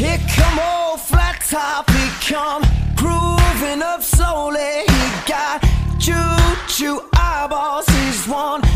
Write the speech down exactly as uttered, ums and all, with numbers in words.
Here come old flat top, he come grooving up slowly. He got choo-choo eyeballs, he's one